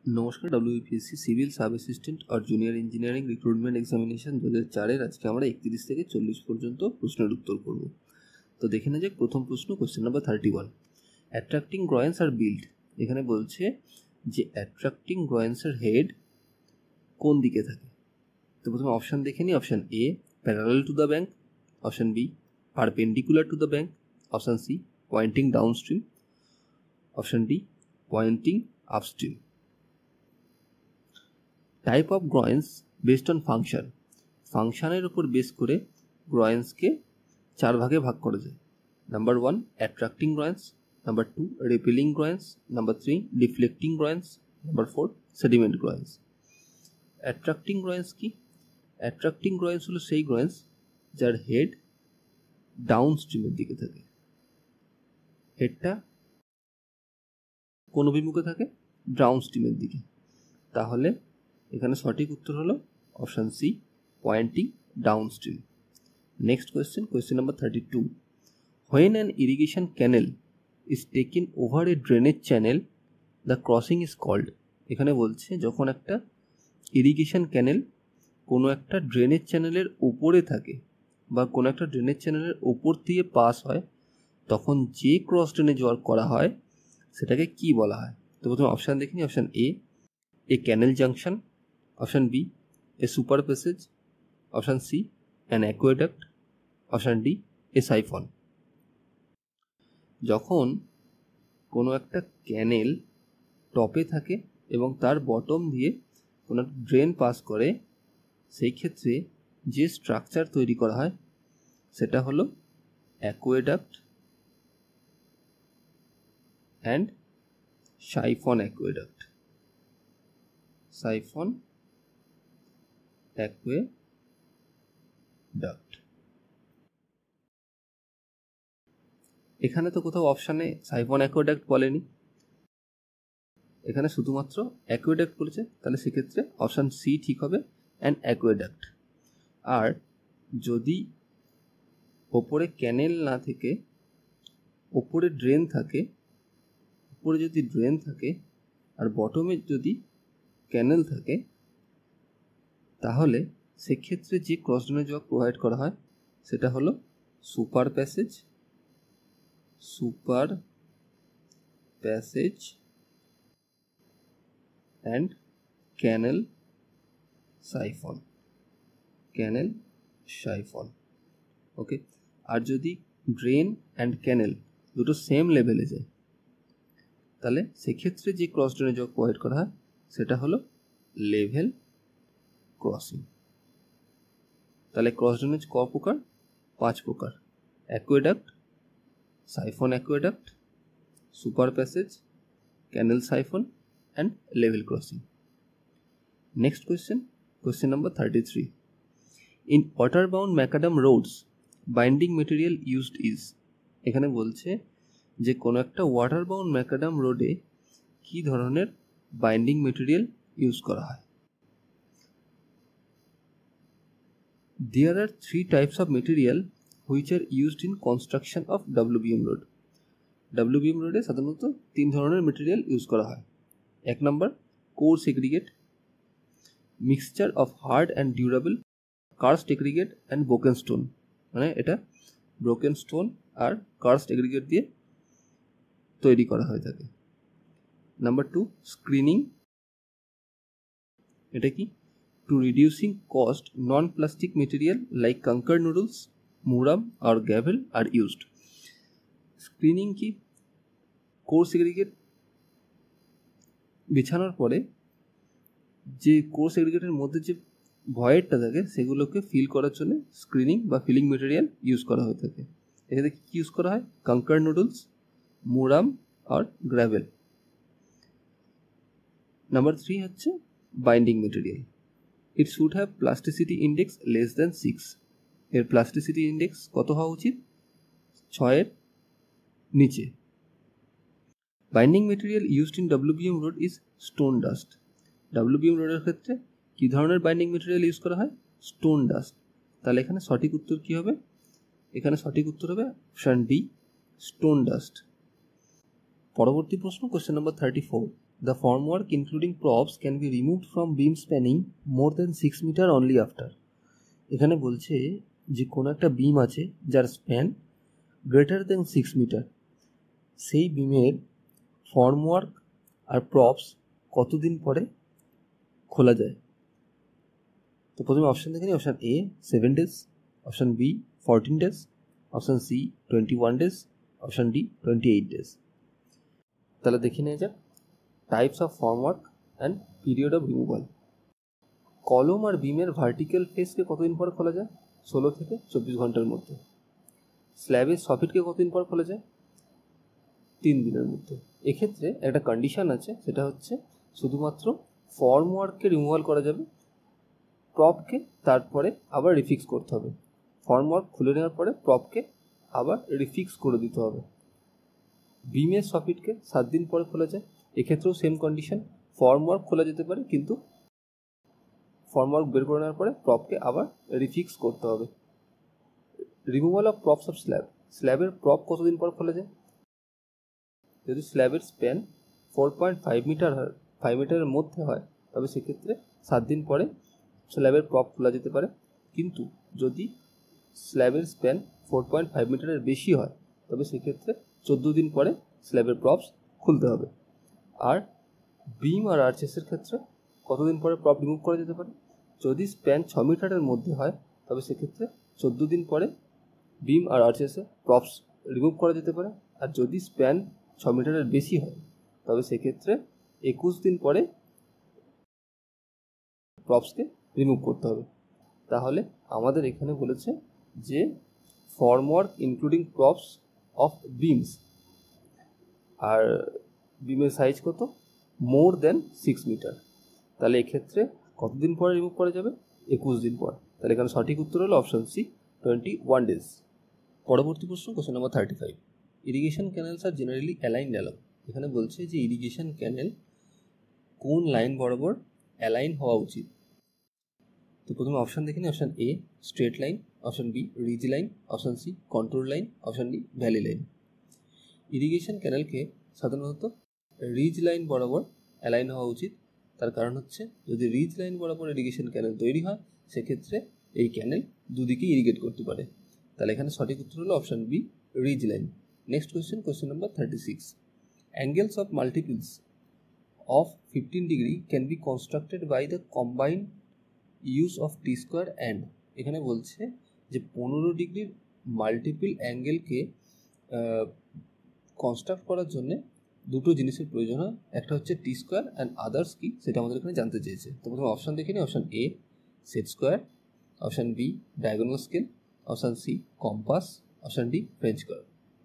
নমস্কার, WBPSC civil sub assistant আর junior engineering recruitment examination 2004 আজকে আমরা 31 থেকে 40 পর্যন্ত প্রশ্নের উত্তর করব। তো দেখে নেওয়া যাক প্রথম প্রশ্ন, question number 31। Attracting groynes are built, এখানে বলছে যে অ্যাট্রাক্টিং গ্রয়েন্সের হেড কোন দিকে থাকে। তো প্রথমে অপশান দেখে নিই। Option A parallel to the bank, option B perpendicular to the bank, option C pointing downstream, option D pointing upstream. Type of groynes based on function, ফাংশনের উপর বেস করে গ্রয়েন্সকে 4 ভাগে ভাগ করা যায়। Number 1 attracting groynes, number 2 repelling groynes, number 3 deflecting groynes, number 4 sediment groynes. Attracting groynes কি? Attracting গ্রয়েন্স হলো সেই গ্রয়েন্স যার হেড ডাউন স্ট্রিমের দিকে থাকে। হেডটা কোন অভিমুখে থাকে? ডাউন স্ট্রিমের দিকে। তাহলে এখানে সঠিক উত্তর হলো option C pointing downstream. Next question, question number 32। When an irrigation canal is taken over a drainage channel, the crossing is called. এখানে বলছে যখন একটা ইরিগেশন ক্যানেল কোনো একটা ড্রেনেজ চ্যানেলের উপরে থাকে বা কোনো একটা ড্রেনেজ চ্যানেলের উপর দিয়ে পাস হয়, তখন যে ক্রস ড্রেনেজ ওয়ার্ক করা হয় সেটাকে কি বলা হয়? তো প্রথমে অপশান দেখিনি। Option A canal junction, option B a super passage, option C an aqueduct, option D a siphon. যখন কোনো একটা ক্যানেল টপে থাকে এবং তার বটম দিয়ে কোনো ড্রেন পাস করে, সেই ক্ষেত্রে যে স্ট্রাকচার তৈরি করা হয় সেটা হলো aqueduct and siphon aqueduct. Siphon aqueduct. এখানে তো কোথাও অপশানে সাইফন অ্যাকুয়েডাক্ট বলেনি, এখানে শুধুমাত্র অ্যাকুয়েডাক্ট বলেছে। তাহলে সেক্ষেত্রে অপশান সি ঠিক হবে, অ্যান্ড অ্যাকুয়েডাক্ট। আর যদি ওপরে ক্যানেল না থেকে ওপরে ড্রেন থাকে, উপরে যদি ড্রেন থাকে আর বটমে যদি ক্যানেল থাকে, তাহলে সেক্ষেত্রে যে ক্রস ড্রেনেজ ওয়ার্ক প্রোভাইড করা হয় সেটা হলো super passage, super passage and canal siphon, canal siphon. Okay. আর যদি ড্রেন অ্যান্ড ক্যানেল দুটো সেম লেভেলে যায়, তাহলে সেক্ষেত্রে যে ক্রস ড্রেনেজ ওয়ার্ক প্রোভাইড করা হয় সেটা হলো লেভেল ক্রসিং। তাহলে ক্রস ড্রেনেজ ক প্রকার? 5 প্রকার: aqueduct, siphon aqueduct, super passage, canal siphon and level crossing. Next question, question number 33। In water bound macadam roads binding material used is, এখানে বলছে যে কোনো একটা ওয়াটার বাউন্ড ম্যাকাডাম রোডে কী ধরনের বাইন্ডিং মেটেরিয়াল ইউজ করা হয়। There are 3 types of material which are used in construction of WBM road. WBM রোডে সাধারণত 3 ধরনের মেটেরিয়াল ইউজ করা হয়। 1 number coarse aggregate, mixture of hard and durable, crushed aggregate and broken stone, মানে এটা broken stone আর coarse aggregate দিয়ে তৈরি করা হয়ে থাকে। নাম্বার 2 স্ক্রিনিং, এটা কি? To reducing cost, non-plastic material like conker noodles, muram or gravel are used. Screening কি? কোর্স এগ্রিগেট বিছানোর পরে যে কোর্স এগ্রিগেটের মধ্যে যে ভয়েডটা থাকে সেগুলোকে ফিল করার জন্য স্ক্রিনিং বা ফিলিং মেটেরিয়াল ইউজ করা হয়ে থাকে। এখানে কি ইউজ করা হয়? কাঙ্কার নুডলস, মুরাম আর গ্র্যাভেল। নাম্বার 3 হচ্ছে binding material. It should have plasticity index less than 6. এর প্লাস্টিসিটি ইন্ডেক্স কত হওয়া উচিত? 6 এর নিচে। Binding material used in WBM road is stone dust. WBM রোডের ক্ষেত্রে কী ধরনের বাইন্ডিং মেটেরিয়াল ইউজ করা হয়? Stone dust. তাহলে এখানে সঠিক উত্তর কী হবে? এখানে সঠিক উত্তর হবে অপশান ডি স্টোন ডাস্ট। পরবর্তী প্রশ্ন, question number 34। The formwork including props can be removed from beam spanning more than 6 meter only after. এখানে বলছে যে কোনো একটা বিম আছে যার স্প্যান গ্রেটার দেন 6 মিটার, সেই বিমের ফর্মওয়ার্ক আর প্রপস কতদিন পরে খোলা যায়? তো প্রথমে অপশান দেখে নিই। Option A 7 days, option B 14 days, option C 21 days, option D 28 days। তাহলে দেখে নেওয়া যাক types of formwork and period of removal. Column আর বিমের ভার্টিক্যাল ফেসকে কতদিন পর খোলা যায়? 16 থেকে 24 ঘন্টার মধ্যে। স্ল্যাবের সফিটকে কতদিন পর খোলা যায়? 3 দিনের মধ্যে। এক্ষেত্রে একটা কন্ডিশান আছে, সেটা হচ্ছে শুধুমাত্র ফর্মওয়ার্ককে রিমুভাল করা যাবে, প্রপকে তারপরে আবার রিফিক্স করতে হবে। ফর্মওয়ার্ক খুলে নেওয়ার পরে প্রপকে আবার রিফিক্স করে দিতে হবে। বিমের সফিটকে 7 দিন পরে খোলা যায়। এক্ষেত্রেও সেম কন্ডিশন, ফর্মওয়ার্ক খোলা যেতে পারে কিন্তু ফর্মওয়ার্ক বের করে নেওয়ার পরে প্রপকে আবার রিফিক্স করতে হবে। Removal of props of slab. স্ল্যাবের প্রপ কতদিন পর খোলা যায়? যদি স্ল্যাবের স্প্যান 4.5 মিটার হয়, 5 মিটারের মধ্যে হয়, তবে সেক্ষেত্রে 7 দিন পরে স্ল্যাবের প্রপ খোলা যেতে পারে। কিন্তু যদি স্ল্যাবের স্প্যান 4.5 মিটারের বেশি হয়, তবে সেক্ষেত্রে 14 দিন পরে স্ল্যাবের প্রপস খুলতে হবে। আর বিম আর আর্চেসের ক্ষেত্রে কতদিন পরে প্রপ রিমুভ করা যেতে পারে? যদি স্প্যান 6 মিটারের মধ্যে হয়, তবে সেক্ষেত্রে 14 দিন পরে বিম আর আর্চেসে প্রপস রিমুভ করা যেতে পারে। আর যদি স্প্যান 6 মিটারের বেশি হয়, তবে সেক্ষেত্রে 21 দিন পরে প্রপসকে রিমুভ করতে হবে। তাহলে আমাদের এখানে বলেছে যে formwork including props of beams, আর বিমের সাইজ কত? মোর দেন 6 মিটার। তাহলে এক্ষেত্রে কতদিন পরে রিমুভ করা যাবে? 21 দিন পর। তাহলে এখানে সঠিক উত্তর হলো অপশান সি 21 days। পরবর্তী প্রশ্ন, question number 35। Irrigation canals are generally aligned along. এখানে বলছে যে ইরিগেশন ক্যানেল কোন লাইন বরাবর অ্যালাইন হওয়া উচিত? তো প্রথমে অপশান দেখে নিই। Option A straight line, option B ridge line, option C control line, option D valley line. Irrigation ক্যানেলকে সাধারণত রিজ লাইন বরাবর অ্যালাইন হওয়া উচিত। তার কারণ হচ্ছে যদি রিজ লাইন বরাবর ইরিগেশন ক্যানেল তৈরি হয়, সেক্ষেত্রে এই ক্যানেল দুদিকে ইরিগেট করতে পারে। তাহলে এখানে সঠিক উত্তর হলো option B ridge line. Next question, question number 36। Angles of multiples of 15 degree can be constructed by the combined use of T square and. এখানে বলছে যে 15 ডিগ্রির মাল্টিপল অ্যাঙ্গেলকে কনস্ট্রাক্ট করার জন্য দুটো জিনিসের প্রয়োজন হয়। একটা হচ্ছে টি স্কোয়ার অ্যান্ড আদার্স কি, সেটা আমাদের এখানে জানতে চেয়েছে। তো প্রথমে অপশান দেখে নিই। Option A set square, option B diagonal scale, option C compass, option D French curve.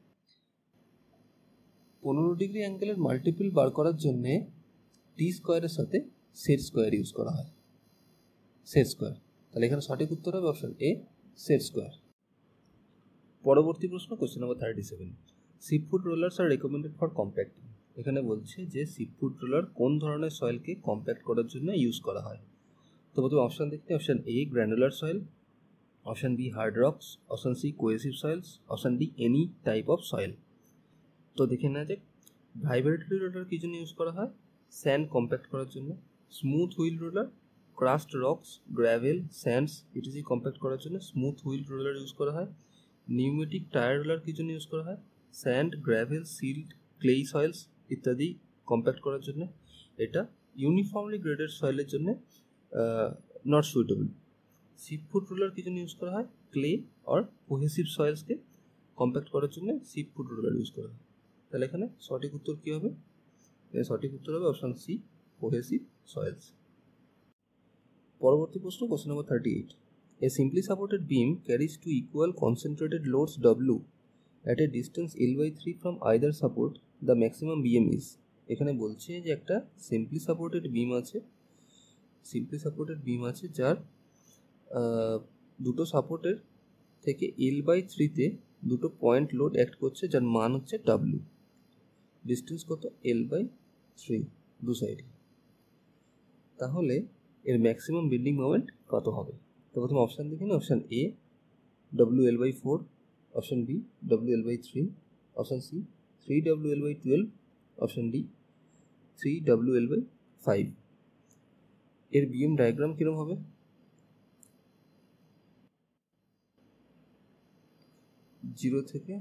15 degree অ্যাঙ্গেলের মাল্টিপল বার করার জন্যে টি স্কোয়ারের সাথে সেট স্কোয়ার ইউজ করা হয়। Set square. তাহলে এখানে সঠিক উত্তর হবে অপশান এ সেট স্কোয়ার। পরবর্তী প্রশ্ন, question number 37। Sheepsfoot rollers are recommended for compacting. এখানে বলছে যে সিপফুড রোলার কোন ধরনের সয়েলকে কম্প্যাক্ট করার জন্য ইউজ করা হয়? তো প্রথমে অপশান দেখতে। Option A granular soil, option B hard rocks, option C cohesive soils, option D any type of soil. তো দেখে নেওয়া যাক ভাইব্রেটরি রোলার কী জন্য ইউজ করা হয়? স্যান্ড কম্প্যাক্ট করার জন্য। Smooth wheel roller crushed rocks, gravel, sands ইত্যাদি কম্প্যাক্ট করার জন্য স্মুথ হুইল রোলার ইউজ করা হয়। নিউমেটিক টায়ার রোলার কী জন্য ইউজ করা হয়? Sand, gravel, silt, clay soils ইত্যাদি কম্প্যাক্ট করার জন্য। এটা ইউনিফর্মলি গ্রেডেড সয়েলের জন্য নট সুইটেবল। সিপফুড রোলার কী জন্য ইউজ করা হয়? ক্লে আর কোহেসিভ সয়েলসকে কম্প্যাক্ট করার জন্য সিপফুড রোলার ইউজ করা হয়। তাহলে এখানে সঠিক উত্তর কী হবে? সঠিক উত্তর হবে অপশান সি কোহেসিভ সয়েলস। পরবর্তী প্রশ্ন, question number 38। A simply supported beam carries two equal concentrated loads W at a distance L/3 from either support. The maximum BM is. এখানে বলছে যে একটা সিম্পলি সাপোর্টেড বিম আছে যার দুটো সাপোর্টের থেকে L/3-তে দুটো পয়েন্ট লোড অ্যাক্ট করছে, যার মান হচ্ছে W। ডিস্টেন্স কত? L/3 দু সাইডে। তাহলে এর ম্যাক্সিমাম বেন্ডিং মোমেন্ট কত হবে? তো প্রথমে অপশান দেখে নিই। Option A WL/4, option B WL/3, option C 3WL/12, option D 3WL/5। এর বিএম ডায়াগ্রাম কিরকম হবে? জিরো থেকে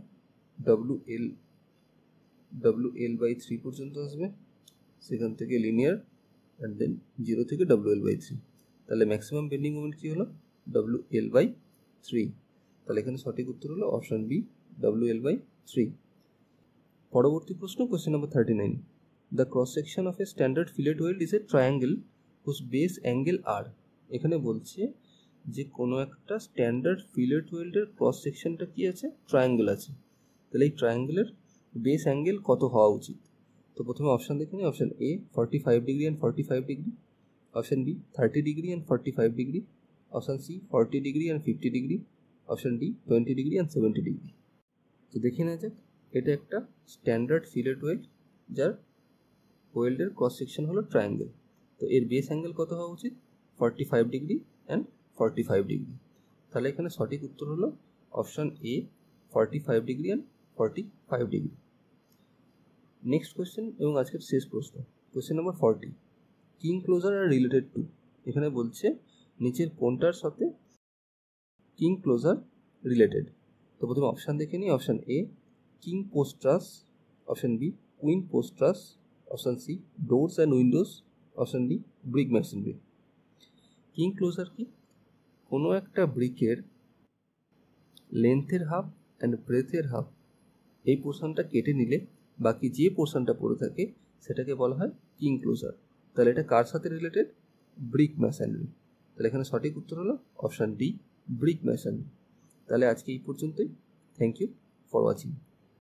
WL/3 পর্যন্ত আসবে, সেখান থেকে লিনিয়ার, অ্যান্ড দেন 0 থেকে WL/3। তাহলে ম্যাক্সিমাম বেন্ডিং মোমেন্ট কি হলো? WL/3। তাহলে এখানে সঠিক উত্তর হলো অপশন বি, WL/3। পরবর্তী প্রশ্ন, question number 39। The cross section of a standard fillet weld is a triangle whose base angle are. এখানে বলছে যে কোনো একটা স্ট্যান্ডার্ড ফিলেট ওয়েল্ডের ক্রস সেকশনটা কি আছে? ট্রায়াঙ্গেল আছে। তাহলে এই ট্রায়াঙ্গেলের বেস অ্যাঙ্গেল কত হওয়া উচিত? তো প্রথমে অপশান দেখে নিই। Option A 45 degree and 45 degree, option B 30 degree and 45 degree, option C 40 degree and 50 degree, option D 20 degree and 70 degree. তো দেখে নেওয়া যাক। এটা একটা স্ট্যান্ডার্ড ফিলেট ওয়েল্ড যার ওয়েল্ডের ক্রস সেকশন হলো ট্রায়াঙ্গেল। তো এর বেস অ্যাঙ্গেল কত হওয়া উচিত? 45 ডিগ্রি অ্যান্ড 45 ডিগ্রি। তাহলে এখানে সঠিক উত্তর হলো option A 45 degree and 45 degree. Next question এবং আজকের শেষ প্রশ্ন, question number 40। King closer are related to. এখানে বলছে নিচের কোনটার সাথে কিং ক্লোজার রিলেটেড? তো প্রথমে অপশান দেখে নিই। Option A king post truss, option B queen post truss, option C doors and windows, option D brick masonry. King closer কি? কোনো একটা ব্রিকের লেন্থের হাফ অ্যান্ড ব্রেথের হাফ, এই পোর্শনটা কেটে নিলে বাকি যে পোর্শনটা পড়ে থাকে সেটাকে বলা হয় কিং ক্লোজার। তাহলে এটা কার সাথে রিলেটেড? ব্রিক মেসনরি। তাহলে এখানে সঠিক উত্তর হলো অপশান ডি, ব্রিক মেসনরি। তাহলে আজকে এই পর্যন্তই। Thank you for watching.